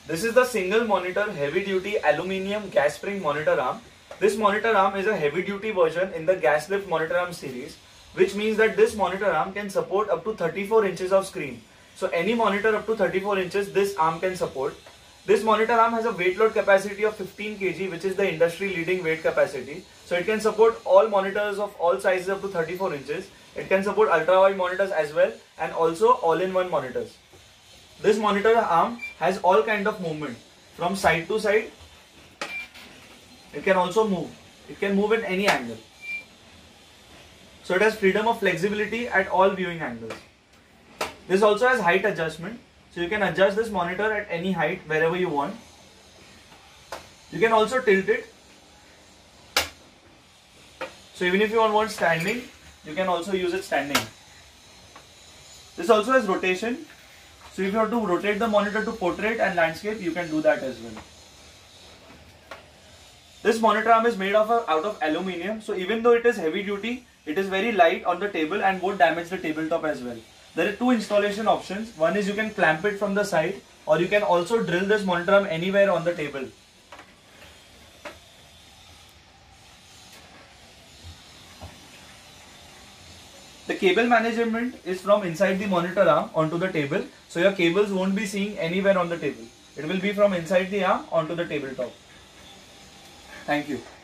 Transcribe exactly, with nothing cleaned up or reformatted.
This is the single monitor heavy duty aluminium gas spring monitor arm. This monitor arm is a heavy duty version in the gas lift monitor arm series, which means that this monitor arm can support up to thirty-four inches of screen. So any monitor up to thirty-four inches this arm can support. This monitor arm has a weight load capacity of fifteen kilograms, which is the industry leading weight capacity. So it can support all monitors of all sizes up to thirty-four inches. It can support ultra wide monitors as well, and also all-in-one monitors. This monitor arm has all kind of movement from side to side. It can also move. It can move in any angle. So it has freedom of flexibility at all viewing angles. This also has height adjustment. So you can adjust this monitor at any height wherever you want. You can also tilt it. So even if you want standing, you can also use it standing. This also has rotation. So if you have to rotate the monitor to portrait and landscape, you can do that as well. This monitor arm is made of a, out of aluminium. So even though it is heavy duty, it is very light on the table and won't damage the tabletop as well. There are two installation options. One is you can clamp it from the side, or you can also drill this monitor arm anywhere on the table. The cable management is from inside the monitor arm onto the table. So your cables won't be seen anywhere on the table. It will be from inside the arm onto the tabletop. Thank you.